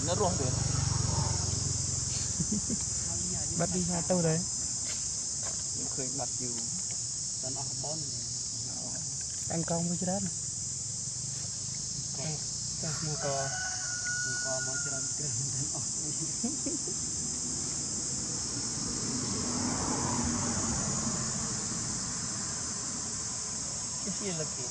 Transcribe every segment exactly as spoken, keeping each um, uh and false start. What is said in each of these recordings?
nó ruộng được bắt đi hai tàu đấy khơi bắt dù tận ở bốn anh con với chết con xin co xin co mới cho nó kêu tận ở cái gì là kì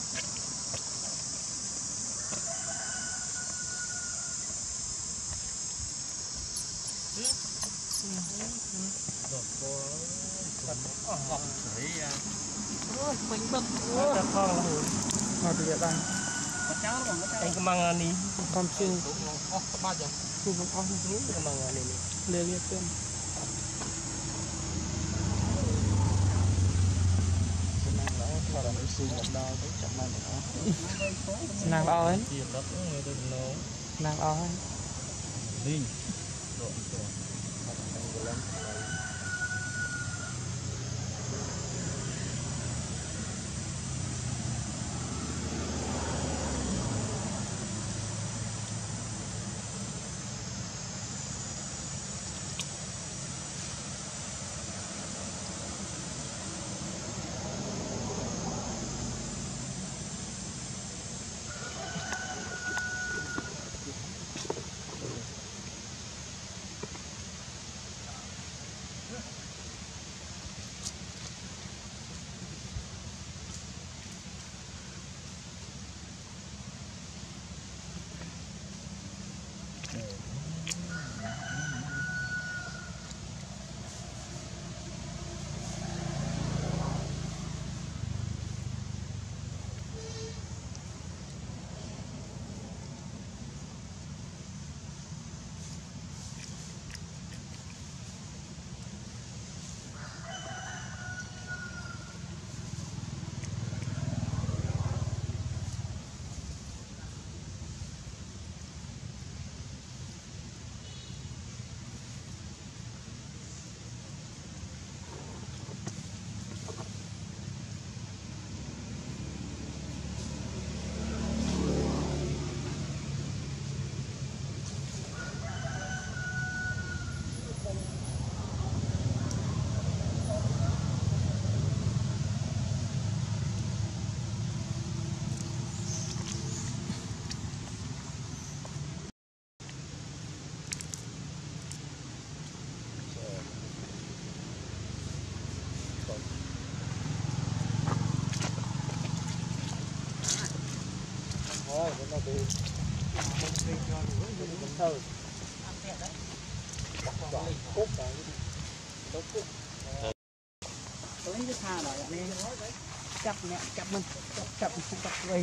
mình bật ta con họ thì vậy bạn anh có mang đi con siêu bao giờ siêu không có những cái mang này lê liệt tên nàng lo ấy nàng lo ấy đi thôi nó bị không đi cho nữa mình thơ cút rồi cút cút tối cái tha rồi anh em chặt nè chặt mình chặt chặt chặt quay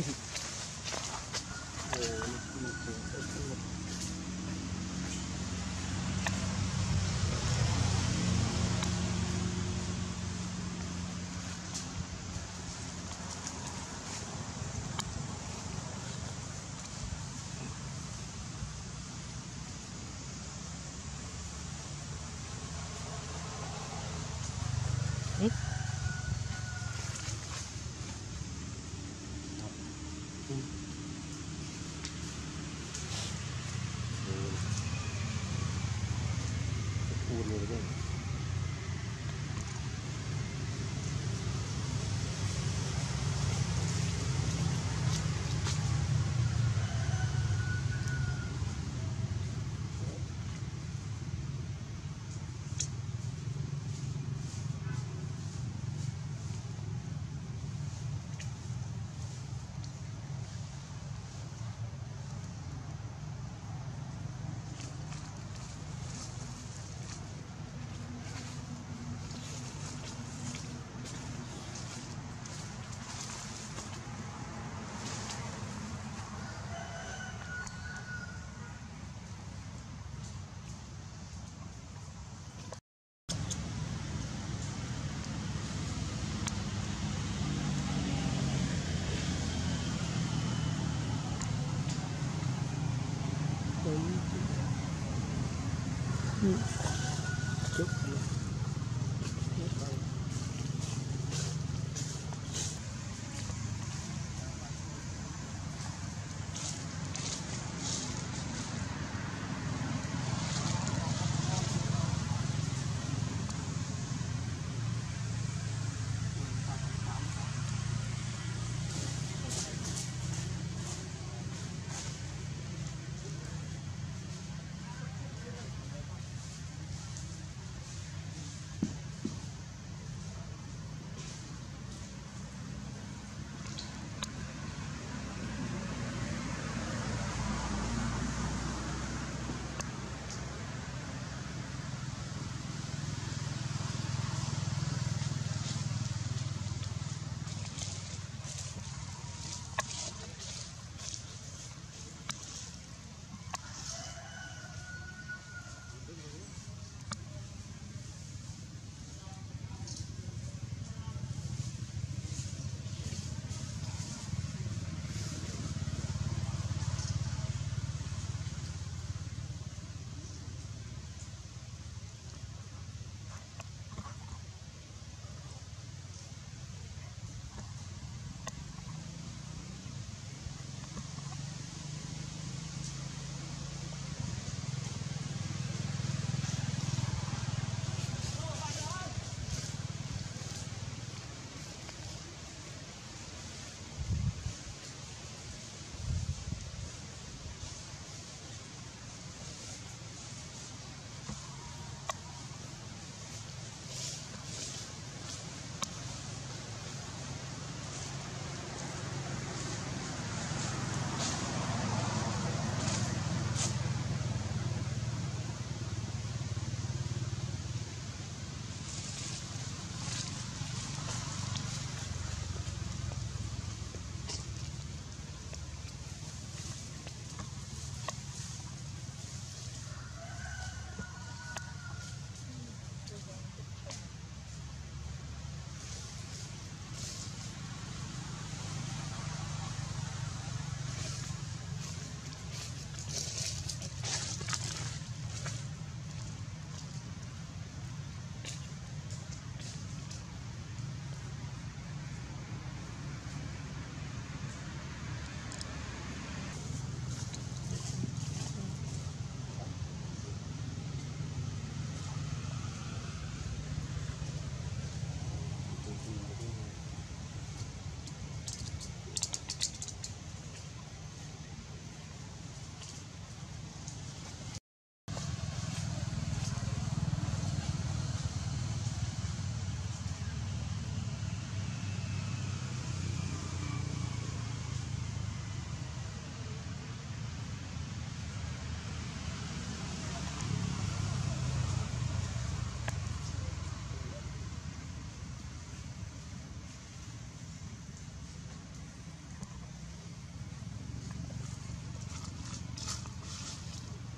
chút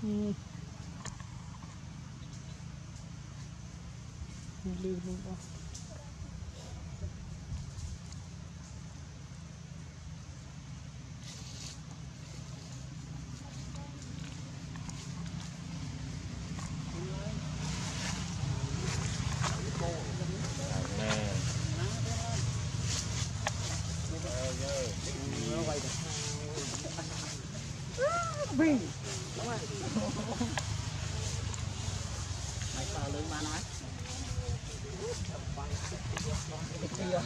Ừ. Lưu luôn đó. Vinh đúng rồi mày sợ lưng ba nói cái kia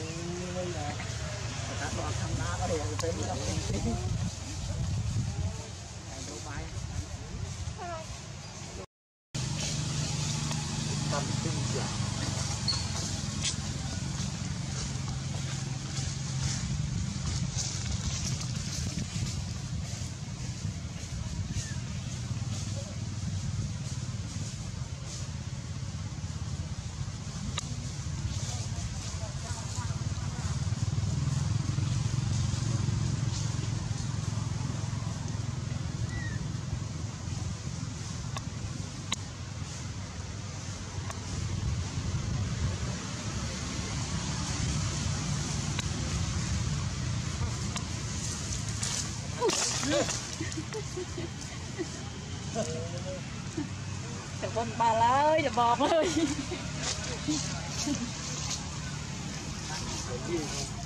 các đoàn tham gia có thể là tên là đồ bài tâm tinh giả Trời con bà ơi, trời bọt ơi.